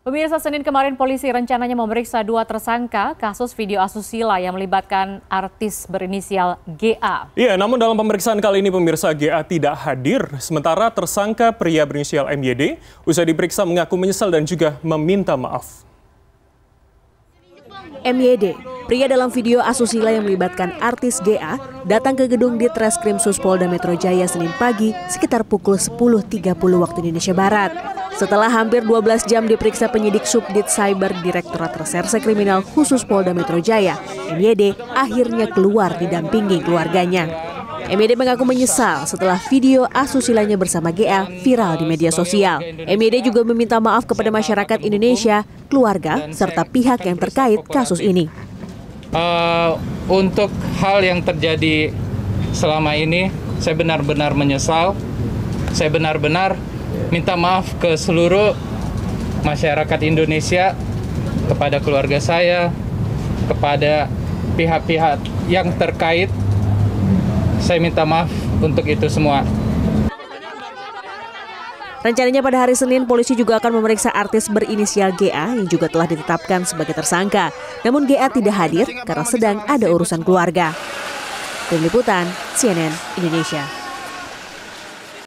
Pemirsa, Senin kemarin polisi rencananya memeriksa 2 tersangka kasus video asusila yang melibatkan artis berinisial GA. Iya, namun dalam pemeriksaan kali ini pemirsa, GA tidak hadir. Sementara tersangka pria berinisial MYD usai diperiksa mengaku menyesal dan juga meminta maaf. MYD, pria dalam video asusila yang melibatkan artis GA, datang ke gedung Ditreskrim Suspolda Metro Jaya Senin pagi sekitar pukul 10.30 waktu Indonesia Barat. Setelah hampir 12 jam diperiksa penyidik Subdit Cyber Direktorat Reserse Kriminal Khusus Polda Metro Jaya, MYD akhirnya keluar didampingi keluarganya. MYD mengaku menyesal setelah video asusilanya bersama GA viral di media sosial. MYD juga meminta maaf kepada masyarakat Indonesia, keluarga, serta pihak yang terkait kasus ini. Untuk hal yang terjadi selama ini, saya benar-benar menyesal. Saya benar-benar minta maaf ke seluruh masyarakat Indonesia, kepada keluarga saya, kepada pihak-pihak yang terkait. Saya minta maaf untuk itu semua. Rencananya pada hari Senin, polisi juga akan memeriksa artis berinisial GA yang juga telah ditetapkan sebagai tersangka. Namun GA tidak hadir karena sedang ada urusan keluarga. Tim Liputan, CNN Indonesia.